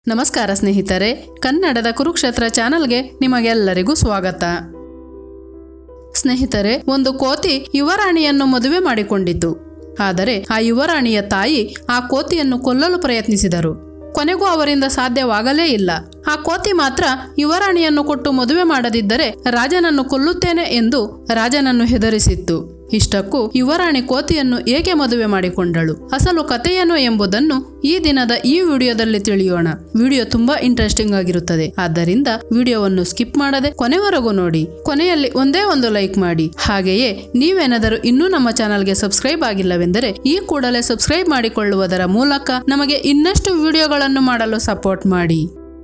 ನಮಸ್ಕಾರ ಸ್ನೇಹಿತರೆ, ಕನ್ನಡದ ಕುರುಕ್ಷೇತ್ರ ಚಾನೆಲ್ಗೆ ನಿಮಗೆಲ್ಲರಿಗೂ ಸ್ವಾಗತ. ಸ್ನೇಹಿತರೆ, ಒಂದು ಕೋತಿ ಯುವರಾಣಿಯನ್ನು ಮದುವೆ ಮಾಡಿಕೊಂಡಿತು. ಆದರೆ ಆ ಯುವರಾಣಿಯ ತಾಯಿ ಆ ಕೋತಿಯನ್ನು ಕೊಲ್ಲಲು ಪ್ರಯತ್ನಿಸಿದರು. ಕೊನೆಗೂ ಅವರಿಂದ ಸಾಧ್ಯವಾಗಲೇ ಇಲ್ಲ. ಆ ಕೋತಿ ಮಾತ್ರ ಯುವರಾಣಿಯನ್ನು ಕೊಟ್ಟು ಮದುವೆ ಮಾಡದಿದ್ದರೆ ರಾಜನನ್ನು ಕೊಲ್ಲುತ್ತೇನೆ ಎಂದು ರಾಜನನ್ನು ಹೆದರಿಸಿತ್ತು. ಇಷ್ಟಕ್ಕೂ ಯುವರಾಣಿ ಕೋತಿಯನ್ನು ಏಕೆ ಮದುವೆ ಮಾಡಿಕೊಂಡಳು, ಅಸಲು ಕಥೆಯೇನು ಎಂಬುದನ್ನು ಈ ದಿನದ ಈ ವಿಡಿಯೋದಲ್ಲಿ ತಿಳಿಯೋಣ. ವಿಡಿಯೋ ತುಂಬಾ ಇಂಟ್ರೆಸ್ಟಿಂಗ್ ಆಗಿರುತ್ತದೆ. ಆದ್ದರಿಂದ ವಿಡಿಯೋವನ್ನು ಸ್ಕಿಪ್ ಮಾಡದೆ ಕೊನೆವರೆಗೂ ನೋಡಿ. ಕೊನೆಯಲ್ಲಿ ಒಂದೇ ಒಂದು ಲೈಕ್ ಮಾಡಿ. ಹಾಗೆಯೇ ನೀವೇನಾದರೂ ಇನ್ನೂ ನಮ್ಮ ಚಾನಲ್ಗೆ ಸಬ್ಸ್ಕ್ರೈಬ್ ಆಗಿಲ್ಲವೆಂದರೆ ಈ ಕೂಡಲೇ ಸಬ್ಸ್ಕ್ರೈಬ್ ಮಾಡಿಕೊಳ್ಳುವುದರ ಮೂಲಕ ನಮಗೆ ಇನ್ನಷ್ಟು ವಿಡಿಯೋಗಳನ್ನು ಮಾಡಲು ಸಪೋರ್ಟ್ ಮಾಡಿ.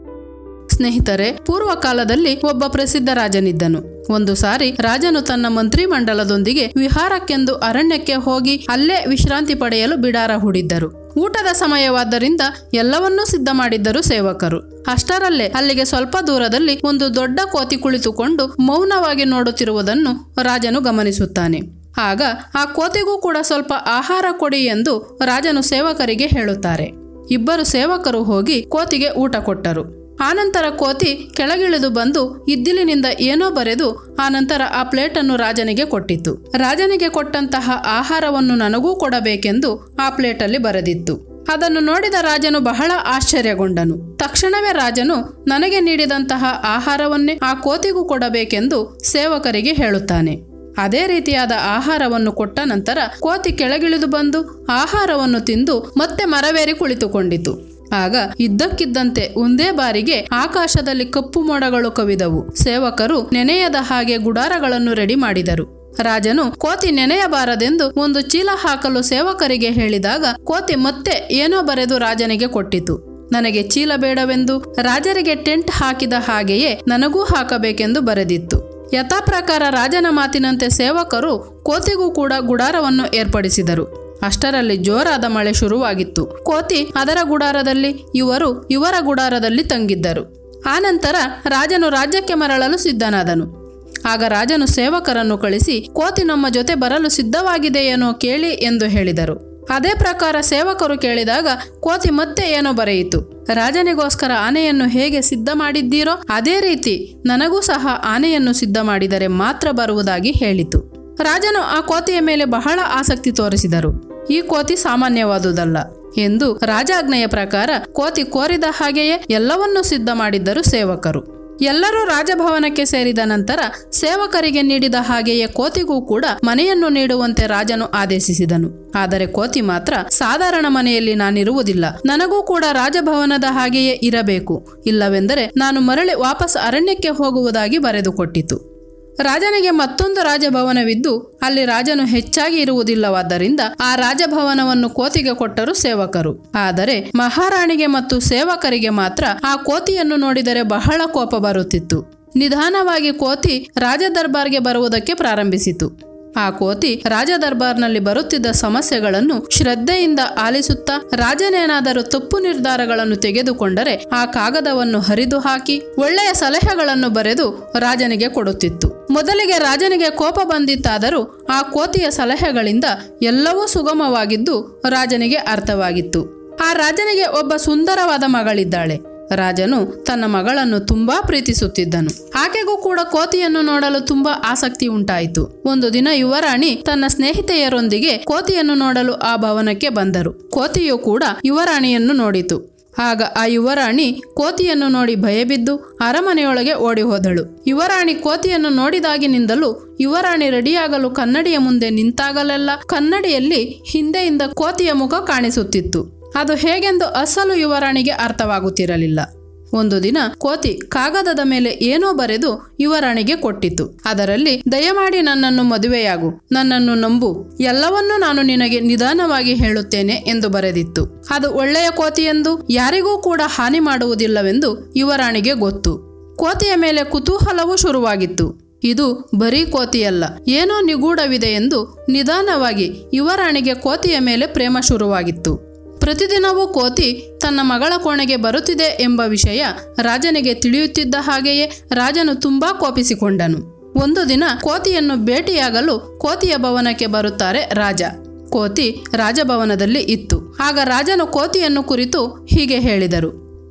ಸ್ನೇಹಿತರೆ, ಪೂರ್ವ ಕಾಲದಲ್ಲಿ ಒಬ್ಬ ಪ್ರಸಿದ್ಧ ರಾಜನಿದ್ದನು. ಒಂದು ಸಾರಿ ರಾಜನು ತನ್ನ ಮಂತ್ರಿ ಮಂಡಲದೊಂದಿಗೆ ವಿಹಾರಕ್ಕೆಂದು ಅರಣ್ಯಕ್ಕೆ ಹೋಗಿ ಅಲ್ಲೇ ವಿಶ್ರಾಂತಿ ಪಡೆಯಲು ಬಿಡಾರ ಹೂಡಿದ್ದರು. ಊಟದ ಸಮಯವಾದ್ದರಿಂದ ಎಲ್ಲವನ್ನೂ ಸಿದ್ಧ ಮಾಡಿದ್ದರು ಸೇವಕರು. ಅಷ್ಟರಲ್ಲೇ ಅಲ್ಲಿಗೆ ಸ್ವಲ್ಪ ದೂರದಲ್ಲಿ ಒಂದು ದೊಡ್ಡ ಕೋತಿ ಕುಳಿತುಕೊಂಡು ಮೌನವಾಗಿ ನೋಡುತ್ತಿರುವುದನ್ನು ರಾಜನು ಗಮನಿಸುತ್ತಾನೆ. ಆಗ ಆ ಕೋತಿಗೂ ಕೂಡ ಸ್ವಲ್ಪ ಆಹಾರ ಕೊಡಿ ಎಂದು ರಾಜನು ಸೇವಕರಿಗೆ ಹೇಳುತ್ತಾರೆ. ಇಬ್ಬರು ಸೇವಕರು ಹೋಗಿ ಕೋತಿಗೆ ಊಟ ಕೊಟ್ಟರು. ಆನಂತರ ಕೋತಿ ಕೆಳಗಿಳಿದು ಬಂದು ಇದ್ದಿಲಿನಿಂದ ಏನೋ ಬರೆದು ಆನಂತರ ಆ ಪ್ಲೇಟನ್ನು ರಾಜನಿಗೆ ಕೊಟ್ಟಿತು. ರಾಜನಿಗೆ ಕೊಟ್ಟಂತಹ ಆಹಾರವನ್ನು ನನಗೂ ಕೊಡಬೇಕೆಂದು ಆ ಪ್ಲೇಟಲ್ಲಿ ಬರೆದಿತ್ತು. ಅದನ್ನು ನೋಡಿದ ರಾಜನು ಬಹಳ ಆಶ್ಚರ್ಯಗೊಂಡನು. ತಕ್ಷಣವೇ ರಾಜನು ನನಗೆ ನೀಡಿದಂತಹ ಆಹಾರವನ್ನೇ ಆ ಕೋತಿಗೂ ಕೊಡಬೇಕೆಂದು ಸೇವಕರಿಗೆ ಹೇಳುತ್ತಾನೆ. ಅದೇ ರೀತಿಯಾದ ಆಹಾರವನ್ನು ಕೊಟ್ಟ ನಂತರ ಕೋತಿ ಕೆಳಗಿಳಿದು ಬಂದು ಆಹಾರವನ್ನು ತಿಂದು ಮತ್ತೆ ಮರವೇರಿ ಕುಳಿತುಕೊಂಡಿತು. ಆಗ ಇದ್ದಕ್ಕಿದ್ದಂತೆ ಒಂದೇ ಬಾರಿಗೆ ಆಕಾಶದಲ್ಲಿ ಕಪ್ಪು ಮೋಡಗಳು ಕವಿದವು. ಸೇವಕರು ನೆನೆಯದ ಹಾಗೆ ಗುಡಾರಗಳನ್ನು ರೆಡಿ ಮಾಡಿದರು. ರಾಜನು ಕೋತಿ ನೆನೆಯಬಾರದೆಂದು ಒಂದು ಚೀಲ ಹಾಕಲು ಸೇವಕರಿಗೆ ಹೇಳಿದಾಗ ಕೋತಿ ಮತ್ತೆ ಏನೋ ಬರೆದು ರಾಜನಿಗೆ ಕೊಟ್ಟಿತು. ನನಗೆ ಚೀಲ ಬೇಡವೆಂದು, ರಾಜರಿಗೆ ಟೆಂಟ್ ಹಾಕಿದ ಹಾಗೆಯೇ ನನಗೂ ಹಾಕಬೇಕೆಂದು ಬರೆದಿತ್ತು. ಯಥಾಪ್ರಕಾರ ರಾಜನ ಮಾತಿನಂತೆ ಸೇವಕರು ಕೋತಿಗೂ ಕೂಡ ಗುಡಾರವನ್ನು ಏರ್ಪಡಿಸಿದರು. ಅಷ್ಟರಲ್ಲಿ ಜೋರಾದ ಮಳೆ ಶುರುವಾಗಿತ್ತು. ಕೋತಿ ಅದರ ಗುಡಾರದಲ್ಲಿ, ಇವರು ಇವರ ಗುಡಾರದಲ್ಲಿ ತಂಗಿದ್ದರು. ಆನಂತರ ರಾಜನು ರಾಜ್ಯಕ್ಕೆ ಮರಳಲು ಸಿದ್ಧನಾದನು. ಆಗ ರಾಜನು ಸೇವಕರನ್ನು ಕಳಿಸಿ ಕೋತಿ ನಮ್ಮ ಜೊತೆ ಬರಲು ಸಿದ್ಧವಾಗಿದೆಯೇನೋ ಕೇಳಿ ಎಂದು ಹೇಳಿದರು. ಅದೇ ಪ್ರಕಾರ ಸೇವಕರು ಕೇಳಿದಾಗ ಕೋತಿ ಮತ್ತೆ ಏನೋ ಬರೆಯಿತು. ರಾಜನಿಗೋಸ್ಕರ ಆನೆಯನ್ನು ಹೇಗೆ ಸಿದ್ಧ ಮಾಡಿದ್ದೀರೋ ಅದೇ ರೀತಿ ನನಗೂ ಸಹ ಆನೆಯನ್ನು ಸಿದ್ಧ ಮಾಡಿದರೆ ಮಾತ್ರ ಬರುವುದಾಗಿ ಹೇಳಿತು. ರಾಜನು ಆ ಕೋತಿಯ ಮೇಲೆ ಬಹಳ ಆಸಕ್ತಿ ತೋರಿಸಿದರು. ಈ ಕೋತಿ ಸಾಮಾನ್ಯವಾದುದಲ್ಲ ಎಂದು ರಾಜಾಜ್ಞೆಯ ಪ್ರಕಾರ ಕೋತಿ ಕೋರಿದ ಹಾಗೆಯೇ ಎಲ್ಲವನ್ನೂ ಸಿದ್ಧ ಮಾಡಿದ್ದರು ಸೇವಕರು. ಎಲ್ಲರೂ ರಾಜಭವನಕ್ಕೆ ಸೇರಿದ ನಂತರ ಸೇವಕರಿಗೆ ನೀಡಿದ ಹಾಗೆಯೇ ಕೋತಿಗೂ ಕೂಡ ಮನೆಯನ್ನು ನೀಡುವಂತೆ ರಾಜನು ಆದೇಶಿಸಿದನು. ಆದರೆ ಕೋತಿ ಮಾತ್ರ ಸಾಧಾರಣ ಮನೆಯಲ್ಲಿ ನಾನಿರುವುದಿಲ್ಲ, ನನಗೂ ಕೂಡ ರಾಜಭವನದ ಹಾಗೆಯೇ ಇರಬೇಕು, ಇಲ್ಲವೆಂದರೆ ನಾನು ಮರಳಿ ವಾಪಸ್ ಅರಣ್ಯಕ್ಕೆ ಹೋಗುವುದಾಗಿ ಬರೆದುಕೊಟ್ಟಿತು. ರಾಜನಿಗೆ ಮತ್ತೊಂದು ರಾಜಭವನವಿದ್ದು ಅಲ್ಲಿ ರಾಜನು ಹೆಚ್ಚಾಗಿ ಇರುವುದಿಲ್ಲವಾದ್ದರಿಂದ ಆ ರಾಜಭವನವನ್ನು ಕೋತಿಗೆ ಕೊಟ್ಟರು ಸೇವಕರು. ಆದರೆ ಮಹಾರಾಣಿಗೆ ಮತ್ತು ಸೇವಕರಿಗೆ ಮಾತ್ರ ಆ ಕೋತಿಯನ್ನು ನೋಡಿದರೆ ಬಹಳ ಕೋಪ ಬರುತ್ತಿತ್ತು. ನಿಧಾನವಾಗಿ ಕೋತಿ ರಾಜ ದರ್ಬಾರ್ಗೆ ಬರುವುದಕ್ಕೆ ಪ್ರಾರಂಭಿಸಿತು. ಆ ಕೋತಿ ರಾಜ ದರ್ಬಾರ್ನಲ್ಲಿ ಬರುತ್ತಿದ್ದ ಸಮಸ್ಯೆಗಳನ್ನು ಶ್ರದ್ಧೆಯಿಂದ ಆಲಿಸುತ್ತಾ ರಾಜನೇನಾದರೂ ತಪ್ಪು ನಿರ್ಧಾರಗಳನ್ನು ತೆಗೆದುಕೊಂಡರೆ ಆ ಕಾಗದವನ್ನು ಹರಿದು ಹಾಕಿ ಒಳ್ಳೆಯ ಸಲಹೆಗಳನ್ನು ಬರೆದು ರಾಜನಿಗೆ ಕೊಡುತ್ತಿತ್ತು. ಮೊದಲಿಗೆ ರಾಜನಿಗೆ ಕೋಪ ಬಂದಿತ್ತಾದರೂ ಆ ಕೋತಿಯ ಸಲಹೆಗಳಿಂದ ಎಲ್ಲವೂ ಸುಗಮವಾಗಿದ್ದು ರಾಜನಿಗೆ ಅರ್ಥವಾಗಿತ್ತು. ಆ ರಾಜನಿಗೆ ಒಬ್ಬ ಸುಂದರವಾದ ಮಗಳಿದ್ದಾಳೆ. ರಾಜನು ತನ್ನ ಮಗಳನ್ನು ತುಂಬಾ ಪ್ರೀತಿಸುತ್ತಿದ್ದನು. ಆಕೆಗೂ ಕೂಡ ಕೋತಿಯನ್ನು ನೋಡಲು ತುಂಬಾ ಆಸಕ್ತಿ ಉಂಟಾಯಿತು. ಒಂದು ದಿನ ಯುವರಾಣಿ ತನ್ನ ಸ್ನೇಹಿತೆಯರೊಂದಿಗೆ ಕೋತಿಯನ್ನು ನೋಡಲು ಆ ಭವನಕ್ಕೆ ಬಂದರು. ಕೋತಿಯು ಕೂಡ ಯುವರಾಣಿಯನ್ನು ನೋಡಿತು. ಆಗ ಆ ಯುವರಾಣಿ ಕೋತಿಯನ್ನು ನೋಡಿ ಭಯಬಿದ್ದು ಅರಮನೆಯೊಳಗೆ ಓಡಿ ಹೋದಳು. ಯುವರಾಣಿ ಕೋತಿಯನ್ನು ನೋಡಿದಾಗಿನಿಂದಲೂ ಯುವರಾಣಿ ರೆಡಿಯಾಗಲು ಕನ್ನಡಿಯ ಮುಂದೆ ನಿಂತಾಗಲೆಲ್ಲ ಕನ್ನಡಿಯಲ್ಲಿ ಹಿಂದೆಯಿಂದ ಕೋತಿಯ ಮುಖ ಕಾಣಿಸುತ್ತಿತ್ತು. ಅದು ಹೇಗೆಂದು ಅಸಲು ಯುವರಾಣಿಗೆ ಅರ್ಥವಾಗುತ್ತಿರಲಿಲ್ಲ. ಒಂದು ದಿನ ಕೋತಿ ಕಾಗದದ ಮೇಲೆ ಏನೋ ಬರೆದು ಯುವರಾಣಿಗೆ ಕೊಟ್ಟಿತು. ಅದರಲ್ಲಿ ದಯಮಾಡಿ ನನ್ನನ್ನು ಮದುವೆಯಾಗು, ನನ್ನನ್ನು ನಂಬು, ಎಲ್ಲವನ್ನೂ ನಾನು ನಿನಗೆ ನಿಧಾನವಾಗಿ ಹೇಳುತ್ತೇನೆ ಎಂದು ಬರೆದಿತ್ತು. ಅದು ಒಳ್ಳೆಯ ಕೋತಿಯೆಂದು, ಯಾರಿಗೂ ಕೂಡ ಹಾನಿ ಮಾಡುವುದಿಲ್ಲವೆಂದು ಯುವರಾಣಿಗೆ ಗೊತ್ತು. ಕೋತಿಯ ಮೇಲೆ ಕುತೂಹಲವೂ ಶುರುವಾಗಿತ್ತು. ಇದು ಬರೀ ಕೋತಿಯಲ್ಲ, ಏನೋ ನಿಗೂಢವಿದೆ ಎಂದು ನಿಧಾನವಾಗಿ ಯುವರಾಣಿಗೆ ಕೋತಿಯ ಮೇಲೆ ಪ್ರೇಮ ಶುರುವಾಗಿತ್ತು. ಪ್ರತಿದಿನವೂ ಕೋತಿ ತನ್ನ ಮಗಳ ಕೋಣೆಗೆ ಬರುತ್ತಿದೆ ಎಂಬ ವಿಷಯ ರಾಜನಿಗೆ ತಿಳಿಯುತ್ತಿದ್ದ ಹಾಗೆಯೇ ರಾಜನು ತುಂಬಾ ಕೋಪಿಸಿಕೊಂಡನು. ಒಂದು ದಿನ ಕೋತಿಯನ್ನು ಭೇಟಿಯಾಗಲು ಕೋತಿಯ ಭವನಕ್ಕೆ ಬರುತ್ತಾರೆ ರಾಜ. ಕೋತಿ ರಾಜಭವನದಲ್ಲಿ ಇತ್ತು. ಆಗ ರಾಜನು ಕೋತಿಯನ್ನು ಕುರಿತು ಹೀಗೆ ಹೇಳಿದರು: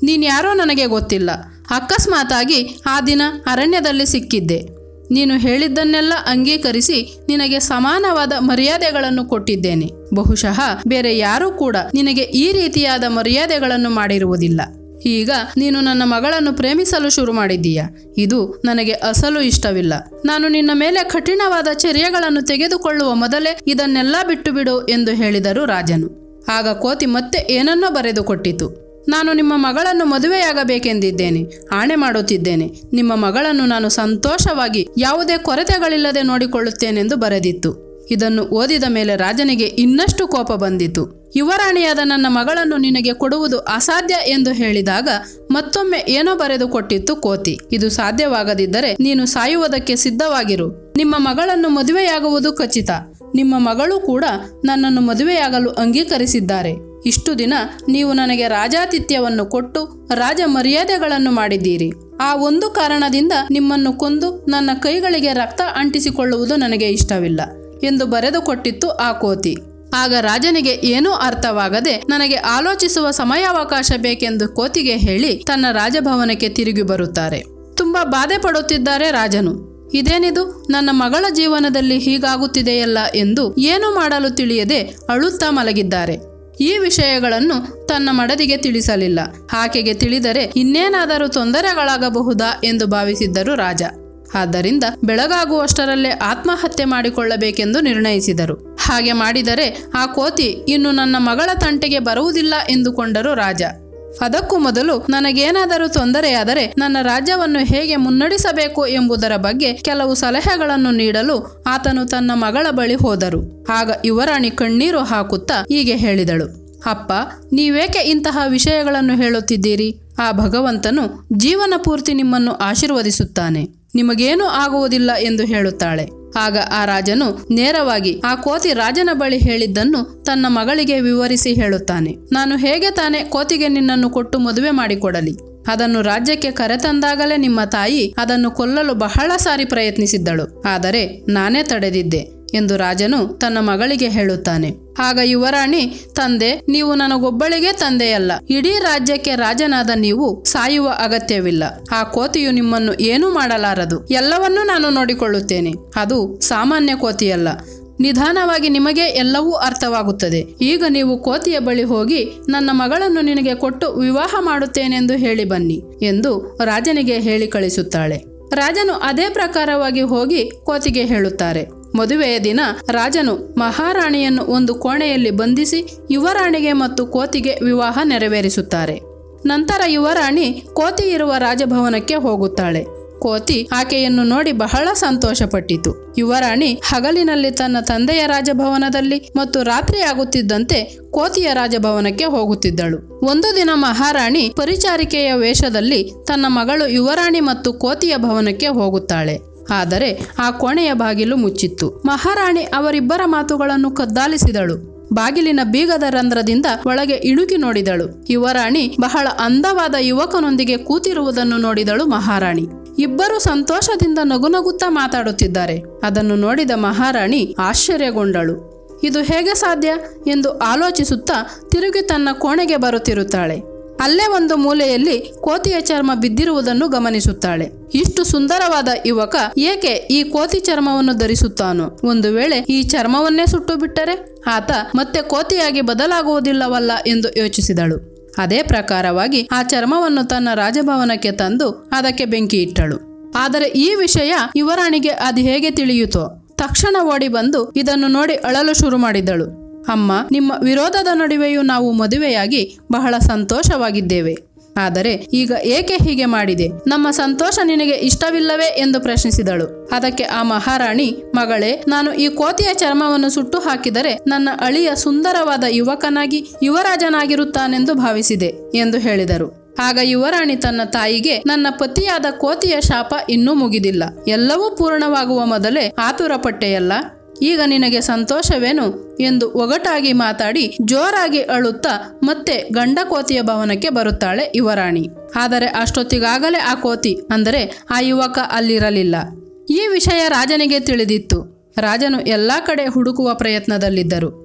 ನೀನ್ಯಾರೋ ನನಗೆ ಗೊತ್ತಿಲ್ಲ. ಅಕಸ್ಮಾತಾಗಿ ಆ ದಿನ ಅರಣ್ಯದಲ್ಲಿ ಸಿಕ್ಕಿದ್ದೆ. ನೀನು ಹೇಳಿದ್ದನ್ನೆಲ್ಲ ಅಂಗೀಕರಿಸಿ ನಿನಗೆ ಸಮಾನವಾದ ಮರ್ಯಾದೆಗಳನ್ನು ಕೊಟ್ಟಿದ್ದೇನೆ. ಬಹುಶಃ ಬೇರೆ ಯಾರೂ ಕೂಡ ನಿನಗೆ ಈ ರೀತಿಯಾದ ಮರ್ಯಾದೆಗಳನ್ನು ಮಾಡಿರುವುದಿಲ್ಲ. ಈಗ ನೀನು ನನ್ನ ಮಗಳನ್ನು ಪ್ರೇಮಿಸಲು ಶುರು ಮಾಡಿದ್ದೀಯ. ಇದು ನನಗೆ ಅಸಲು ಇಷ್ಟವಿಲ್ಲ. ನಾನು ನಿನ್ನ ಮೇಲೆ ಕಠಿಣವಾದ ಚರ್ಯೆಗಳನ್ನು ತೆಗೆದುಕೊಳ್ಳುವ ಮೊದಲೇ ಇದನ್ನೆಲ್ಲ ಬಿಟ್ಟು ಬಿಡು ಎಂದು ಹೇಳಿದರು ರಾಜನು. ಆಗ ಕೋತಿ ಮತ್ತೆ ಏನನ್ನೋ ಬರೆದುಕೊಟ್ಟಿತು. ನಾನು ನಿಮ್ಮ ಮಗಳನ್ನು ಮದುವೆಯಾಗಬೇಕೆಂದಿದ್ದೇನೆ. ಆಣೆ ಮಾಡುತ್ತಿದ್ದೇನೆ, ನಿಮ್ಮ ಮಗಳನ್ನು ನಾನು ಸಂತೋಷವಾಗಿ ಯಾವುದೇ ಕೊರತೆಗಳಿಲ್ಲದೆ ನೋಡಿಕೊಳ್ಳುತ್ತೇನೆಂದು ಬರೆದಿತ್ತು. ಇದನ್ನು ಓದಿದ ಮೇಲೆ ರಾಜನಿಗೆ ಇನ್ನಷ್ಟು ಕೋಪ ಬಂದಿತು. ಯುವರಾಣಿಯಾದ ನನ್ನ ಮಗಳನ್ನು ನಿನಗೆ ಕೊಡುವುದು ಅಸಾಧ್ಯ ಎಂದು ಹೇಳಿದಾಗ ಮತ್ತೊಮ್ಮೆ ಏನೋ ಬರೆದುಕೊಟ್ಟಿತ್ತು ಕೋತಿ. ಇದು ಸಾಧ್ಯವಾಗದಿದ್ದರೆ ನೀನು ಸಾಯುವುದಕ್ಕೆ ಸಿದ್ಧವಾಗಿರು. ನಿಮ್ಮ ಮಗಳನ್ನು ಮದುವೆಯಾಗುವುದು ಖಚಿತ. ನಿಮ್ಮ ಮಗಳು ಕೂಡ ನನ್ನನ್ನು ಮದುವೆಯಾಗಲು ಅಂಗೀಕರಿಸಿದ್ದಾರೆ. ಇಷ್ಟು ದಿನ ನೀವು ನನಗೆ ರಾಜಾತಿಥ್ಯವನ್ನು ಕೊಟ್ಟು ರಾಜ ಮರ್ಯಾದೆಗಳನ್ನು ಮಾಡಿದ್ದೀರಿ. ಆ ಒಂದು ಕಾರಣದಿಂದ ನಿಮ್ಮನ್ನು ಕೊಂದು ನನ್ನ ಕೈಗಳಿಗೆ ರಕ್ತ ಅಂಟಿಸಿಕೊಳ್ಳುವುದು ನನಗೆ ಇಷ್ಟವಿಲ್ಲ ಎಂದು ಬರೆದುಕೊಟ್ಟಿತ್ತು ಆ ಕೋತಿ. ಆಗ ರಾಜನಿಗೆ ಏನೂ ಅರ್ಥವಾಗದೆ ನನಗೆ ಆಲೋಚಿಸುವ ಸಮಯಾವಕಾಶ ಬೇಕೆಂದು ಕೋತಿಗೆ ಹೇಳಿ ತನ್ನ ರಾಜಭವನಕ್ಕೆ ತಿರುಗಿ ಬರುತ್ತಾರೆ. ತುಂಬಾ ಬಾಧೆ ಪಡುತ್ತಿದ್ದಾರೆ ರಾಜನು. ಇದೇನಿದು, ನನ್ನ ಮಗಳ ಜೀವನದಲ್ಲಿ ಹೀಗಾಗುತ್ತಿದೆಯಲ್ಲ ಎಂದು ಏನು ಮಾಡಲು ತಿಳಿಯದೆ ಅಳುತ್ತಾ ಮಲಗಿದ್ದಾರೆ. ಈ ವಿಷಯಗಳನ್ನು ತನ್ನ ಮಡದಿಗೆ ತಿಳಿಸಲಿಲ್ಲ. ಆಕೆಗೆ ತಿಳಿದರೆ ಇನ್ನೇನಾದರೂ ತೊಂದರೆಗಳಾಗಬಹುದಾ ಎಂದು ಭಾವಿಸಿದ್ದರು ರಾಜ. ಆದ್ದರಿಂದ ಬೆಳಗಾಗುವಷ್ಟರಲ್ಲೇ ಆತ್ಮಹತ್ಯೆ ಮಾಡಿಕೊಳ್ಳಬೇಕೆಂದು ನಿರ್ಣಯಿಸಿದರು. ಹಾಗೆ ಮಾಡಿದರೆ ಆ ಕೋತಿ ಇನ್ನು ನನ್ನ ಮಗಳ ತಂಟೆಗೆ ಬರುವುದಿಲ್ಲ ಎಂದುಕೊಂಡರು ರಾಜ. ಅದಕ್ಕೂ ಮೊದಲು ನನಗೇನಾದರೂ ತೊಂದರೆಯಾದರೆ ನನ್ನ ರಾಜ್ಯವನ್ನು ಹೇಗೆ ಮುನ್ನಡೆಸಬೇಕು ಎಂಬುದರ ಬಗ್ಗೆ ಕೆಲವು ಸಲಹೆಗಳನ್ನು ನೀಡಲು ಆತನು ತನ್ನ ಮಗಳ ಬಳಿ ಹೋದರು. ಆಗ ಯುವರಾಣಿ ಕಣ್ಣೀರು ಹಾಕುತ್ತಾ ಹೀಗೆ ಹೇಳಿದಳು, ಅಪ್ಪ, ನೀವೇಕೆ ಇಂತಹ ವಿಷಯಗಳನ್ನು ಹೇಳುತ್ತಿದ್ದೀರಿ? ಆ ಭಗವಂತನು ಜೀವನ ಪೂರ್ತಿ ನಿಮ್ಮನ್ನು ಆಶೀರ್ವದಿಸುತ್ತಾನೆ. ನಿಮಗೇನೂ ಆಗುವುದಿಲ್ಲ ಎಂದು ಹೇಳುತ್ತಾಳೆ. ಆಗ ಆ ರಾಜನು ನೇರವಾಗಿ ಆ ಕೋತಿ ರಾಜನ ಬಳಿ ಹೇಳಿದ್ದನ್ನು ತನ್ನ ಮಗಳಿಗೆ ವಿವರಿಸಿ ಹೇಳುತ್ತಾನೆ. ನಾನು ಹೇಗೆ ತಾನೇ ಕೋತಿಗೆ ನಿನ್ನನ್ನು ಕೊಟ್ಟು ಮದುವೆ ಮಾಡಿಕೊಡಲಿ? ಅದನ್ನು ರಾಜ್ಯಕ್ಕೆ ಕರೆತಂದಾಗಲೇ ನಿಮ್ಮ ತಾಯಿ ಅದನ್ನು ಕೊಲ್ಲಲು ಬಹಳ ಸಾರಿ ಪ್ರಯತ್ನಿಸಿದ್ದಳು. ಆದರೆ ನಾನೇ ತಡೆದಿದ್ದೆ ಎಂದು ರಾಜನು ತನ್ನ ಮಗಳಿಗೆ ಹೇಳುತ್ತಾನೆ. ಆಗ ಯುವರಾಣಿ, ತಂದೆ, ನೀವು ನನಗೊಬ್ಬಳಿಗೆ ತಂದೆಯಲ್ಲ, ಇಡೀ ರಾಜ್ಯಕ್ಕೆ ರಾಜನಾದ ನೀವು ಸಾಯುವ ಅಗತ್ಯವಿಲ್ಲ. ಆ ಕೋತಿಯು ನಿಮ್ಮನ್ನು ಏನೂ ಮಾಡಲಾರದು. ಎಲ್ಲವನ್ನೂ ನಾನು ನೋಡಿಕೊಳ್ಳುತ್ತೇನೆ. ಅದು ಸಾಮಾನ್ಯ ಕೋತಿಯಲ್ಲ. ನಿಧಾನವಾಗಿ ನಿಮಗೆ ಎಲ್ಲವೂ ಅರ್ಥವಾಗುತ್ತದೆ. ಈಗ ನೀವು ಕೋತಿಯ ಬಳಿ ಹೋಗಿ ನನ್ನ ಮಗಳನ್ನು ನಿನಗೆ ಕೊಟ್ಟು ವಿವಾಹ ಮಾಡುತ್ತೇನೆಂದು ಹೇಳಿ ಬನ್ನಿ ಎಂದು ರಾಜನಿಗೆ ಹೇಳಿ ಕಳಿಸುತ್ತಾಳೆ. ರಾಜನು ಅದೇ ಪ್ರಕಾರವಾಗಿ ಹೋಗಿ ಕೋತಿಗೆ ಹೇಳುತ್ತಾರೆ. ಮದುವೆಯ ದಿನ ರಾಜನು ಮಹಾರಾಣಿಯನ್ನು ಒಂದು ಕೋಣೆಯಲ್ಲಿ ಬಂಧಿಸಿ ಯುವರಾಣಿಗೆ ಮತ್ತು ಕೋತಿಗೆ ವಿವಾಹ ನೆರವೇರಿಸುತ್ತಾರೆ. ನಂತರ ಯುವರಾಣಿ ಕೋತಿ ಇರುವ ರಾಜಭವನಕ್ಕೆ ಹೋಗುತ್ತಾಳೆ. ಕೋತಿ ಆಕೆಯನ್ನು ನೋಡಿ ಬಹಳ ಸಂತೋಷಪಟ್ಟಿತು. ಯುವರಾಣಿ ಹಗಲಿನಲ್ಲಿ ತನ್ನ ತಂದೆಯ ರಾಜಭವನದಲ್ಲಿ ಮತ್ತು ರಾತ್ರಿಯಾಗುತ್ತಿದ್ದಂತೆ ಕೋತಿಯ ರಾಜಭವನಕ್ಕೆ ಹೋಗುತ್ತಿದ್ದಳು. ಒಂದು ದಿನ ಮಹಾರಾಣಿ ಪರಿಚಾರಿಕೆಯ ವೇಷದಲ್ಲಿ ತನ್ನ ಮಗಳು ಯುವರಾಣಿ ಮತ್ತು ಕೋತಿಯ ಭವನಕ್ಕೆ ಹೋಗುತ್ತಾಳೆ. ಆದರೆ ಆ ಕೋಣೆಯ ಬಾಗಿಲು ಮುಚ್ಚಿತ್ತು. ಮಹಾರಾಣಿ ಅವರಿಬ್ಬರ ಮಾತುಗಳನ್ನು ಕದ್ದಾಲಿಸಿದಳು. ಬಾಗಿಲಿನ ಬೀಗದ ರಂಧ್ರದಿಂದ ಒಳಗೆ ಇಣುಕಿ ನೋಡಿದಳು. ಯುವರಾಣಿ ಬಹಳ ಅಂದವಾದ ಯುವಕನೊಂದಿಗೆ ಕೂತಿರುವುದನ್ನು ನೋಡಿದಳು ಮಹಾರಾಣಿ. ಇಬ್ಬರು ಸಂತೋಷದಿಂದ ನಗುನಗುತ್ತಾ ಮಾತಾಡುತ್ತಿದ್ದಾರೆ. ಅದನ್ನು ನೋಡಿದ ಮಹಾರಾಣಿ ಆಶ್ಚರ್ಯಗೊಂಡಳು. ಇದು ಹೇಗೆ ಸಾಧ್ಯ ಎಂದು ಆಲೋಚಿಸುತ್ತಾ ತಿರುಗಿ ತನ್ನ ಕೋಣೆಗೆ ಬರುತ್ತಿರುತ್ತಾಳೆ. ಅಲ್ಲೇ ಒಂದು ಮೂಲೆಯಲ್ಲಿ ಕೋತಿಯ ಚರ್ಮ ಬಿದ್ದಿರುವುದನ್ನು ಗಮನಿಸುತ್ತಾಳೆ. ಇಷ್ಟು ಸುಂದರವಾದ ಯುವಕ ಏಕೆ ಈ ಕೋತಿ ಚರ್ಮವನ್ನು ಧರಿಸುತ್ತಾನೋ? ಒಂದು ವೇಳೆ ಈ ಚರ್ಮವನ್ನೇ ಸುಟ್ಟು ಬಿಟ್ಟರೆ ಆತ ಮತ್ತೆ ಕೋತಿಯಾಗಿ ಬದಲಾಗುವುದಿಲ್ಲವಲ್ಲ ಎಂದು ಯೋಚಿಸಿದಳು. ಅದೇ ಪ್ರಕಾರವಾಗಿ ಆ ಚರ್ಮವನ್ನು ತನ್ನ ರಾಜಭವನಕ್ಕೆ ತಂದು ಅದಕ್ಕೆ ಬೆಂಕಿ ಇಟ್ಟಳು. ಆದರೆ ಈ ವಿಷಯ ಯುವರಾಣಿಗೆ ಅದು ಹೇಗೆ ತಿಳಿಯಿತೋ? ತಕ್ಷಣ ಓಡಿ ಬಂದು ಇದನ್ನು ನೋಡಿ ಅಳಲು ಶುರು ಮಾಡಿದಳು. ಅಮ್ಮ, ನಿಮ್ಮ ವಿರೋಧದ ನಡುವೆಯೂ ನಾವು ಮದುವೆಯಾಗಿ ಬಹಳ ಸಂತೋಷವಾಗಿದ್ದೇವೆ. ಆದರೆ ಈಗ ಏಕೆ ಹೀಗೆ ಮಾಡಿದೆ? ನಮ್ಮ ಸಂತೋಷ ನಿನಗೆ ಇಷ್ಟವಿಲ್ಲವೇ ಎಂದು ಪ್ರಶ್ನಿಸಿದಳು. ಅದಕ್ಕೆ ಆ ಮಹಾರಾಣಿ, ಮಗಳೇ, ನಾನು ಈ ಕೋತಿಯ ಚರ್ಮವನ್ನು ಸುಟ್ಟು ಹಾಕಿದರೆ ನನ್ನ ಅಳಿಯ ಸುಂದರವಾದ ಯುವಕನಾಗಿ ಯುವರಾಜನಾಗಿರುತ್ತಾನೆಂದು ಭಾವಿಸಿದೆ ಎಂದು ಹೇಳಿದರು. ಆಗ ಯುವರಾಣಿ ತನ್ನ ತಾಯಿಗೆ, ನನ್ನ ಪತಿಯಾದ ಕೋತಿಯ ಶಾಪ ಇನ್ನೂ ಮುಗಿದಿಲ್ಲ. ಎಲ್ಲವೂ ಪೂರ್ಣವಾಗುವ ಮೊದಲೇ ಆತುರಪಟ್ಟೆಯಲ್ಲ. ಈಗ ನಿನಗೆ ಸಂತೋಷವೇನು ಎಂದು ಒಗಟಾಗಿ ಮಾತಾಡಿ ಜೋರಾಗಿ ಅಳುತ್ತಾ ಮತ್ತೆ ಗಂಡ ಕೋತಿಯ ಭವನಕ್ಕೆ ಬರುತ್ತಾಳೆ ಯುವರಾಣಿ. ಆದರೆ ಅಷ್ಟೊತ್ತಿಗಾಗಲೇ ಆ ಕೋತಿ ಅಂದರೆ ಆ ಯುವಕ ಅಲ್ಲಿರಲಿಲ್ಲ. ಈ ವಿಷಯ ರಾಜನಿಗೆ ತಿಳಿದಿತ್ತು. ರಾಜನು ಎಲ್ಲಾ ಕಡೆ ಹುಡುಕುವ ಪ್ರಯತ್ನದಲ್ಲಿದ್ದರು.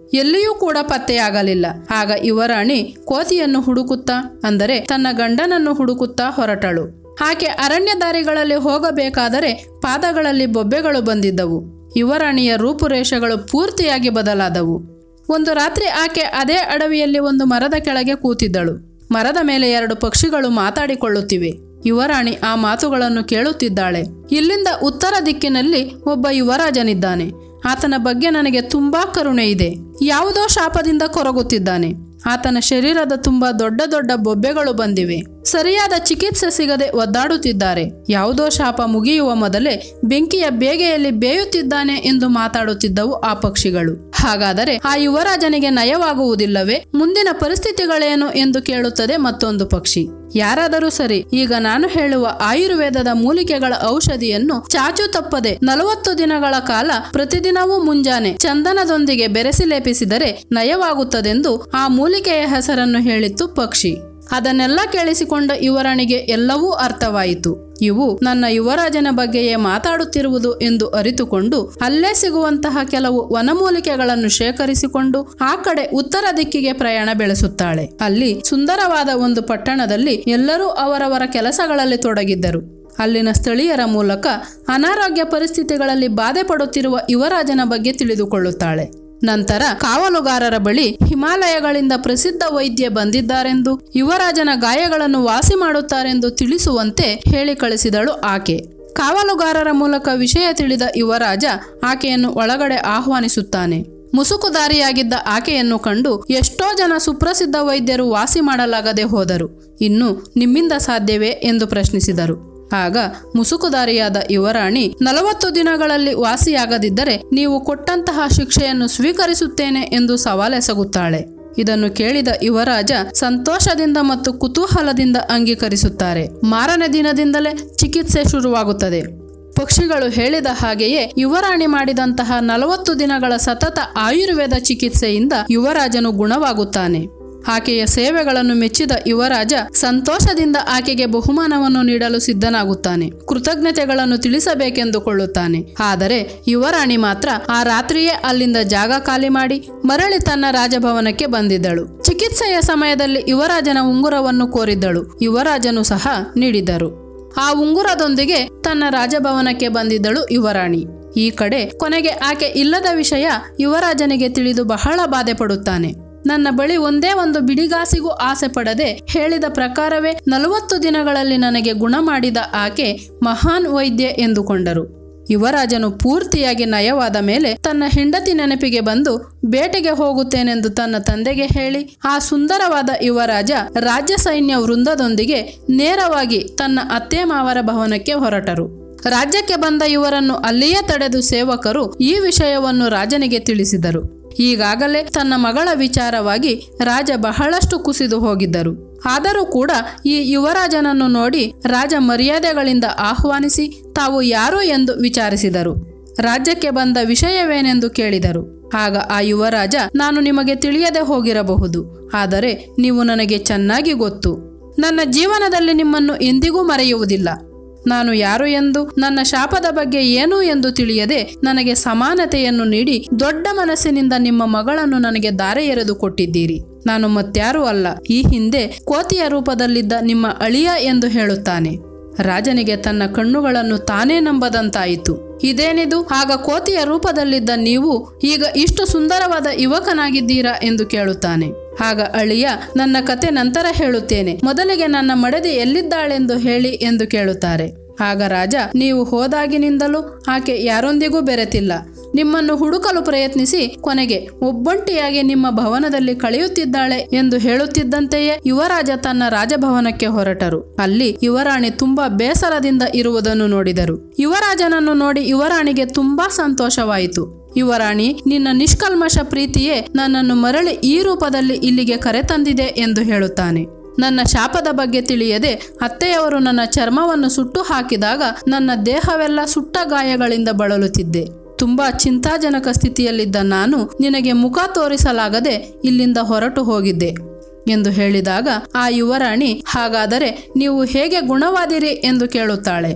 ಎಲ್ಲಿಯೂ ಕೂಡ ಪತ್ತೆಯಾಗಲಿಲ್ಲ. ಆಗ ಯುವರಾಣಿ ಕೋತಿಯನ್ನು ಹುಡುಕುತ್ತಾ, ಅಂದರೆ ತನ್ನ ಗಂಡನನ್ನು ಹುಡುಕುತ್ತಾ ಹೊರಟಳು. ಆಕೆ ಅರಣ್ಯ ದಾರಿಗಳಲ್ಲಿ ಹೋಗಬೇಕಾದರೆ ಪಾದಗಳಲ್ಲಿ ಬೊಬ್ಬೆಗಳು ಬಂದಿದ್ದವು. ಯುವರಾಣಿಯ ರೂಪುರೇಷೆಗಳು ಪೂರ್ತಿಯಾಗಿ ಬದಲಾದವು. ಒಂದು ರಾತ್ರಿ ಆಕೆ ಅದೇ ಅಡವಿಯಲ್ಲಿ ಒಂದು ಮರದ ಕೆಳಗೆ ಕೂತಿದ್ದಳು. ಮರದ ಮೇಲೆ 2 ಪಕ್ಷಿಗಳು ಮಾತಾಡಿಕೊಳ್ಳುತ್ತಿವೆ. ಯುವರಾಣಿ ಆ ಮಾತುಗಳನ್ನು ಕೇಳುತ್ತಿದ್ದಾಳೆ. ಇಲ್ಲಿಂದ ಉತ್ತರ ದಿಕ್ಕಿನಲ್ಲಿ ಒಬ್ಬ ಯುವರಾಜನಿದ್ದಾನೆ. ಆತನ ಬಗ್ಗೆ ನನಗೆ ತುಂಬಾ ಕರುಣೆ ಇದೆ. ಯಾವುದೋ ಶಾಪದಿಂದ ಕೊರಗುತ್ತಿದ್ದಾನೆ. ಆತನ ಶರೀರದ ತುಂಬಾ ದೊಡ್ಡ ದೊಡ್ಡ ಬೊಬ್ಬೆಗಳು ಬಂದಿವೆ. ಸರಿಯಾದ ಚಿಕಿತ್ಸೆ ಸಿಗದೆ ಒದ್ದಾಡುತ್ತಿದ್ದಾರೆ. ಯಾವುದೋ ಶಾಪ ಮುಗಿಯುವ ಮೊದಲೇ ಬೆಂಕಿಯ ಬೇಗೆಯಲ್ಲಿ ಬೇಯುತ್ತಿದ್ದಾನೆ ಎಂದು ಮಾತಾಡುತ್ತಿದ್ದವು ಆ ಪಕ್ಷಿಗಳು. ಹಾಗಾದರೆ ಆ ಯುವರಾಜನಿಗೆ ನಯವಾಗುವುದಿಲ್ಲವೇ? ಮುಂದಿನ ಪರಿಸ್ಥಿತಿಗಳೇನು ಎಂದು ಕೇಳುತ್ತದೆ ಮತ್ತೊಂದು ಪಕ್ಷಿ. ಯಾರಾದರೂ ಸರಿ, ಈಗ ನಾನು ಹೇಳುವ ಆಯುರ್ವೇದದ ಮೂಲಿಕೆಗಳ ಔಷಧಿಯನ್ನು ಚಾಚು ತಪ್ಪದೆ 40 ದಿನಗಳ ಕಾಲ ಪ್ರತಿದಿನವೂ ಮುಂಜಾನೆ ಚಂದನದೊಂದಿಗೆ ಬೆರೆಸಿ ಲೇಪಿಸಿದರೆ ನಯವಾಗುತ್ತದೆಂದು ಆ ಮೂಲಿಕೆಯ ಹೆಸರನ್ನು ಹೇಳಿತ್ತು ಪಕ್ಷಿ. ಅದನ್ನೆಲ್ಲ ಕೇಳಿಸಿಕೊಂಡ ಯುವರಾಣಿಗೆ ಎಲ್ಲವೂ ಅರ್ಥವಾಯಿತು. ಇವು ನನ್ನ ಯುವರಾಜನ ಬಗ್ಗೆಯೇ ಮಾತಾಡುತ್ತಿರುವುದು ಎಂದು ಅರಿತುಕೊಂಡು ಅಲ್ಲೇ ಸಿಗುವಂತಹ ಕೆಲವು ವನಮೂಲಿಕೆಗಳನ್ನು ಶೇಖರಿಸಿಕೊಂಡು ಆ ಕಡೆ ಉತ್ತರ ದಿಕ್ಕಿಗೆ ಪ್ರಯಾಣ ಬೆಳೆಸುತ್ತಾಳೆ. ಅಲ್ಲಿ ಸುಂದರವಾದ ಒಂದು ಪಟ್ಟಣದಲ್ಲಿ ಎಲ್ಲರೂ ಅವರವರ ಕೆಲಸಗಳಲ್ಲಿ ತೊಡಗಿದ್ದರು. ಅಲ್ಲಿನ ಸ್ಥಳೀಯರ ಮೂಲಕ ಅನಾರೋಗ್ಯ ಪರಿಸ್ಥಿತಿಗಳಲ್ಲಿ ಬಾಧೆ ಪಡುತ್ತಿರುವ ಯುವರಾಜನ ಬಗ್ಗೆ ತಿಳಿದುಕೊಳ್ಳುತ್ತಾಳೆ. ನಂತರ ಕಾವಲುಗಾರರ ಬಳಿ ಹಿಮಾಲಯಗಳಿಂದ ಪ್ರಸಿದ್ಧ ವೈದ್ಯ ಬಂದಿದ್ದಾರೆಂದು, ಯುವರಾಜನ ಗಾಯಗಳನ್ನು ವಾಸಿ ಮಾಡುತ್ತಾರೆಂದು ತಿಳಿಸುವಂತೆ ಹೇಳಿ ಕಳಿಸಿದಳು ಆಕೆ. ಕಾವಲುಗಾರರ ಮೂಲಕ ವಿಷಯ ತಿಳಿದ ಯುವರಾಜ ಆಕೆಯನ್ನು ಒಳಗಡೆ ಆಹ್ವಾನಿಸುತ್ತಾನೆ. ಮುಸುಕುದಾರಿಯಾಗಿದ್ದ ಆಕೆಯನ್ನು ಕಂಡು ಎಷ್ಟೋ ಜನ ಸುಪ್ರಸಿದ್ಧ ವೈದ್ಯರು ವಾಸಿ ಮಾಡಲಾಗದೆ ಹೋದರು. ಇನ್ನು ನಿಮ್ಮಿಂದ ಸಾಧ್ಯವೇ ಎಂದು ಪ್ರಶ್ನಿಸಿದರು. ಆಗ ಮುಸುಕುದಾರಿಯಾದ ಯುವರಾಣಿ, 40 ದಿನಗಳಲ್ಲಿ ವಾಸಿಯಾಗದಿದ್ದರೆ ನೀವು ಕೊಟ್ಟಂತಹ ಶಿಕ್ಷೆಯನ್ನು ಸ್ವೀಕರಿಸುತ್ತೇನೆ ಎಂದು ಸವಾಲೆಸಗುತ್ತಾಳೆ. ಇದನ್ನು ಕೇಳಿದ ಯುವರಾಜ ಸಂತೋಷದಿಂದ ಮತ್ತು ಕುತೂಹಲದಿಂದ ಅಂಗೀಕರಿಸುತ್ತಾರೆ. ಮಾರನೇ ದಿನದಿಂದಲೇ ಚಿಕಿತ್ಸೆ ಶುರುವಾಗುತ್ತದೆ. ಪಕ್ಷಿಗಳು ಹೇಳಿದ ಹಾಗೆಯೇ ಯುವರಾಣಿ ಮಾಡಿದಂತಹ 40 ದಿನಗಳ ಸತತ ಆಯುರ್ವೇದ ಚಿಕಿತ್ಸೆಯಿಂದ ಯುವರಾಜನು ಗುಣವಾಗುತ್ತಾನೆ. ಆಕೆಯ ಸೇವೆಗಳನ್ನು ಮೆಚ್ಚಿದ ಯುವರಾಜ ಸಂತೋಷದಿಂದ ಆಕೆಗೆ ಬಹುಮಾನವನ್ನು ನೀಡಲು ಸಿದ್ಧನಾಗುತ್ತಾನೆ. ಕೃತಜ್ಞತೆಗಳನ್ನು ತಿಳಿಸಬೇಕೆಂದುಕೊಳ್ಳುತ್ತಾನೆ. ಆದರೆ ಯುವರಾಣಿ ಮಾತ್ರ ಆ ರಾತ್ರಿಯೇ ಅಲ್ಲಿಂದ ಜಾಗ ಖಾಲಿ ಮಾಡಿ ಮರಳಿ ತನ್ನ ರಾಜಭವನಕ್ಕೆ ಬಂದಿದ್ದಳು. ಚಿಕಿತ್ಸೆಯ ಸಮಯದಲ್ಲಿ ಯುವರಾಜನ ಉಂಗುರವನ್ನು ಕೋರಿದ್ದಳು. ಯುವರಾಜನು ಸಹ ನೀಡಿದರು. ಆ ಉಂಗುರದೊಂದಿಗೆ ತನ್ನ ರಾಜಭವನಕ್ಕೆ ಬಂದಿದ್ದಳು ಯುವರಾಣಿ. ಈ ಕಡೆ ಕೊನೆಗೆ ಆಕೆ ಇಲ್ಲದ ವಿಷಯ ಯುವರಾಜನಿಗೆ ತಿಳಿದು ಬಹಳ ಬಾಧೆ ಪಡುತ್ತಾನೆ. ನನ್ನ ಬಳಿ ಒಂದೇ ಒಂದು ಬಿಡಿಗಾಸಿಗೂ ಆಸೆ ಪಡದೆ ಹೇಳಿದ ಪ್ರಕಾರವೇ 40 ದಿನಗಳಲ್ಲಿ ನನಗೆ ಗುಣ ಮಾಡಿದ ಆಕೆ ಮಹಾನ್ ವೈದ್ಯೆ ಎಂದುಕೊಂಡರು. ಯುವರಾಜನು ಪೂರ್ತಿಯಾಗಿ ನಯವಾದ ಮೇಲೆ ತನ್ನ ಹೆಂಡತಿ ನೆನಪಿಗೆ ಬಂದು ಬೇಟೆಗೆ ಹೋಗುತ್ತೇನೆಂದು ತನ್ನ ತಂದೆಗೆ ಹೇಳಿ ಆ ಸುಂದರವಾದ ಯುವರಾಜ ರಾಜ್ಯ ಸೈನ್ಯ ವೃಂದದೊಂದಿಗೆ ನೇರವಾಗಿ ತನ್ನ ಅತ್ತೆ ಮಾವರ ಭವನಕ್ಕೆ ಹೊರಟರು. ರಾಜ್ಯಕ್ಕೆ ಬಂದ ಇವರನ್ನು ಅಲ್ಲಿಯೇ ತಡೆದು ಸೇವಕರು ಈ ವಿಷಯವನ್ನು ರಾಜನಿಗೆ ತಿಳಿಸಿದರು. ಈಗಾಗಲೇ ತನ್ನ ಮಗಳ ವಿಚಾರವಾಗಿ ರಾಜ ಬಹಳಷ್ಟು ಕುಸಿದು ಹೋಗಿದ್ದರು. ಆದರೂ ಕೂಡ ಈ ಯುವರಾಜನನ್ನು ನೋಡಿ ರಾಜ ಮರ್ಯಾದೆಗಳಿಂದ ಆಹ್ವಾನಿಸಿ ತಾವು ಯಾರು ಎಂದು ವಿಚಾರಿಸಿದರು. ರಾಜ್ಯಕ್ಕೆ ಬಂದ ವಿಷಯವೇನೆಂದು ಕೇಳಿದರು. ಆಗ ಆ ಯುವರಾಜ, ನಾನು ನಿಮಗೆ ತಿಳಿಯದೆ ಹೋಗಿರಬಹುದು, ಆದರೆ ನೀವು ನನಗೆ ಚೆನ್ನಾಗಿ ಗೊತ್ತು. ನನ್ನ ಜೀವನದಲ್ಲಿ ನಿಮ್ಮನ್ನು ಎಂದಿಗೂ ಮರೆಯುವುದಿಲ್ಲ. ನಾನು ಯಾರು ಎಂದು, ನನ್ನ ಶಾಪದ ಬಗ್ಗೆ ಏನು ಎಂದು ತಿಳಿಯದೆ ನನಗೆ ಸಮಾನತೆಯನ್ನು ನೀಡಿ ದೊಡ್ಡ ಮನಸ್ಸಿನಿಂದ ನಿಮ್ಮ ಮಗಳನ್ನು ನನಗೆ ದಾರೆ ಎರೆದು ಕೊಟ್ಟಿದ್ದೀರಿ. ನಾನು ಮತ್ಯಾರೂ ಅಲ್ಲ, ಈ ಹಿಂದೆ ಕೋತಿಯ ರೂಪದಲ್ಲಿದ್ದ ನಿಮ್ಮ ಅಳಿಯ ಎಂದು ಹೇಳುತ್ತಾನೆ. ರಾಜನಿಗೆ ತನ್ನ ಕಣ್ಣುಗಳನ್ನು ತಾನೇ ನಂಬದಂತಾಯಿತು. ಇದೇನಿದು? ಆಗ ಕೋತಿಯ ರೂಪದಲ್ಲಿದ್ದ ನೀವು ಈಗ ಇಷ್ಟು ಸುಂದರವಾದ ಯುವಕನಾಗಿದ್ದೀರಾ ಎಂದು ಕೇಳುತ್ತಾನೆ. ಆಗ ಅಳಿಯ, ನನ್ನ ಕತೆ ನಂತರ ಹೇಳುತ್ತೇನೆ, ಮೊದಲಿಗೆ ನನ್ನ ಮಡದಿ ಎಲ್ಲಿದ್ದಾಳೆಂದು ಹೇಳಿ ಎಂದು ಕೇಳುತ್ತಾರೆ. ಆಗ ರಾಜ, ನೀವು ಹೋದಾಗಿನಿಂದಲೂ ಆಕೆ ಯಾರೊಂದಿಗೂ ಬೆರೆತಿಲ್ಲ. ನಿಮ್ಮನ್ನು ಹುಡುಕಲು ಪ್ರಯತ್ನಿಸಿ ಕೊನೆಗೆ ಒಬ್ಬಂಟಿಯಾಗಿ ನಿಮ್ಮ ಭವನದಲ್ಲಿ ಕಳೆಯುತ್ತಿದ್ದಾಳೆ ಎಂದು ಹೇಳುತ್ತಿದ್ದಂತೆಯೇ ಯುವರಾಜ ತನ್ನ ರಾಜಭವನಕ್ಕೆ ಹೊರಟರು. ಅಲ್ಲಿ ಯುವರಾಣಿ ತುಂಬಾ ಬೇಸರದಿಂದ ಇರುವುದನ್ನು ನೋಡಿದರು. ಯುವರಾಜನನ್ನು ನೋಡಿ ಯುವರಾಣಿಗೆ ತುಂಬಾ ಸಂತೋಷವಾಯಿತು. ಯುವರಾಣಿ, ನಿನ್ನ ನಿಷ್ಕಲ್ಮಶ ಪ್ರೀತಿಯೇ ನನ್ನನ್ನು ಮರಳಿ ಈ ರೂಪದಲ್ಲಿ ಇಲ್ಲಿಗೆ ಕರೆತಂದಿದೆ ಎಂದು ಹೇಳುತ್ತಾನೆ. ನನ್ನ ಶಾಪದ ಬಗ್ಗೆ ತಿಳಿಯದೆ ಅತ್ತೆಯವರು ನನ್ನ ಚರ್ಮವನ್ನು ಸುಟ್ಟು ಹಾಕಿದಾಗ ನನ್ನ ದೇಹವೆಲ್ಲ ಸುಟ್ಟ ಗಾಯಗಳಿಂದ ಬಳಲುತ್ತಿದ್ದೆ. ತುಂಬಾ ಚಿಂತಾಜನಕ ಸ್ಥಿತಿಯಲ್ಲಿದ್ದ ನಾನು ನಿನಗೆ ಮುಖ ತೋರಿಸಲಾಗದೆ ಇಲ್ಲಿಂದ ಹೊರಟು ಹೋಗಿದ್ದೆ ಎಂದು ಹೇಳಿದಾಗ ಆ ಯುವರಾಣಿ, ಹಾಗಾದರೆ ನೀವು ಹೇಗೆ ಗುಣವಾದಿರಿ ಎಂದು ಕೇಳುತ್ತಾಳೆ.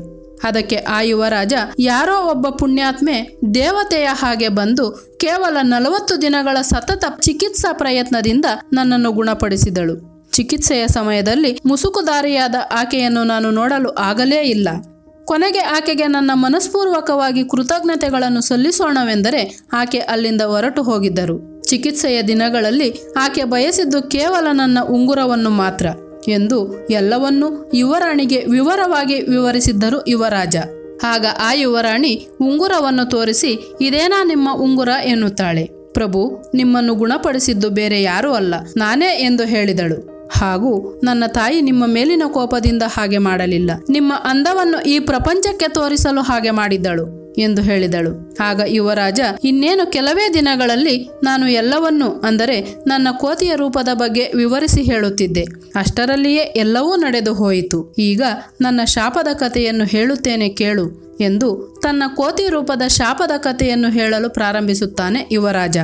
ಅದಕ್ಕೆ ಆ ಯುವರಾಜ, ಯಾರೋ ಒಬ್ಬ ಪುಣ್ಯಾತ್ಮೆ ದೇವತೆಯ ಹಾಗೆ ಬಂದು ಕೇವಲ 40 ದಿನಗಳ ಸತತ ಚಿಕಿತ್ಸಾ ಪ್ರಯತ್ನದಿಂದ ನನ್ನನ್ನು ಗುಣಪಡಿಸಿದಳು. ಚಿಕಿತ್ಸೆಯ ಸಮಯದಲ್ಲಿ ಮುಸುಕುದಾರಿಯಾದ ಆಕೆಯನ್ನು ನಾನು ನೋಡಲು ಆಗಲೇ ಇಲ್ಲ. ಕೊನೆಗೆ ಆಕೆಗೆ ನನ್ನ ಮನಸ್ಪೂರ್ವಕವಾಗಿ ಕೃತಜ್ಞತೆಗಳನ್ನು ಸಲ್ಲಿಸೋಣವೆಂದರೆ ಆಕೆ ಅಲ್ಲಿಂದ ಹೊರಟು ಹೋಗಿದ್ದರು. ಚಿಕಿತ್ಸೆಯ ದಿನಗಳಲ್ಲಿ ಆಕೆ ಬಯಸಿದ್ದು ಕೇವಲ ನನ್ನ ಉಂಗುರವನ್ನು ಮಾತ್ರ ಎಂದು ಎಲ್ಲವನ್ನೂ ಯುವರಾಣಿಗೆ ವಿವರವಾಗಿ ವಿವರಿಸಿದ್ದರು ಯುವರಾಜ. ಆಗ ಆ ಯುವರಾಣಿ ಉಂಗುರವನ್ನು ತೋರಿಸಿ, ಇದೇನಾ ನಿಮ್ಮ ಉಂಗುರ ಎನ್ನುತ್ತಾಳೆ. ಪ್ರಭು, ನಿಮ್ಮನ್ನು ಗುಣಪಡಿಸಿದ್ದು ಬೇರೆ ಯಾರೂ ಅಲ್ಲ, ನಾನೇ ಎಂದು ಹೇಳಿದಳು. ಹಾಗೂ ನನ್ನ ತಾಯಿ ನಿಮ್ಮ ಮೇಲಿನ ಕೋಪದಿಂದ ಹಾಗೆ ಮಾಡಲಿಲ್ಲ, ನಿಮ್ಮ ಅಂದವನ್ನು ಈ ಪ್ರಪಂಚಕ್ಕೆ ತೋರಿಸಲು ಹಾಗೆ ಮಾಡಿದ್ದಳು ಎಂದು ಹೇಳಿದಳು. ಆಗ ಯುವರಾಜ, ಇನ್ನೇನು ಕೆಲವೇ ದಿನಗಳಲ್ಲಿ ನಾನು ಎಲ್ಲವನ್ನೂ, ಅಂದರೆ ನನ್ನ ಕೋತಿಯ ರೂಪದ ಬಗ್ಗೆ ವಿವರಿಸಿ ಹೇಳುತ್ತಿದ್ದೆ. ಅಷ್ಟರಲ್ಲಿಯೇ ಎಲ್ಲವೂ ನಡೆದು ಹೋಯಿತು. ಈಗ ನನ್ನ ಶಾಪದ ಕಥೆಯನ್ನು ಹೇಳುತ್ತೇನೆ ಕೇಳು ಎಂದು ತನ್ನ ಕೋತಿ ರೂಪದ ಶಾಪದ ಕಥೆಯನ್ನು ಹೇಳಲು ಪ್ರಾರಂಭಿಸುತ್ತಾನೆ ಯುವರಾಜ.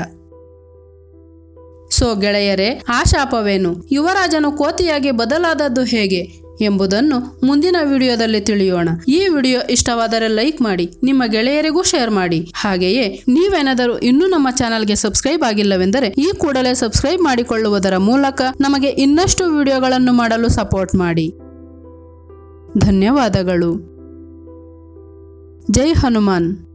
ಸೊ ಗೆಳೆಯರೇ, ಆ ಶಾಪವೇನು, ಯುವರಾಜನು ಕೋತಿಯಾಗಿ ಬದಲಾದದ್ದು ಹೇಗೆ ಎಂಬುದನ್ನು ಮುಂದಿನ ವಿಡಿಯೋದಲ್ಲಿ ತಿಳಿಯೋಣ. ಈ ವಿಡಿಯೋ ಇಷ್ಟವಾದರೆ ಲೈಕ್ ಮಾಡಿ, ನಿಮ್ಮ ಗೆಳೆಯರಿಗೂ ಶೇರ್ ಮಾಡಿ. ಹಾಗೆಯೇ ನೀವೇನಾದರೂ ಇನ್ನೂ ನಮ್ಮ ಚಾನಲ್ಗೆ ಸಬ್ಸ್ಕ್ರೈಬ್ ಆಗಿಲ್ಲವೆಂದರೆ ಈ ಕೂಡಲೇ ಸಬ್ಸ್ಕ್ರೈಬ್ ಮಾಡಿಕೊಳ್ಳುವುದರ ಮೂಲಕ ನಮಗೆ ಇನ್ನಷ್ಟು ವಿಡಿಯೋಗಳನ್ನು ಮಾಡಲು ಸಪೋರ್ಟ್ ಮಾಡಿ. ಧನ್ಯವಾದಗಳು. ಜೈ ಹನುಮಾನ್.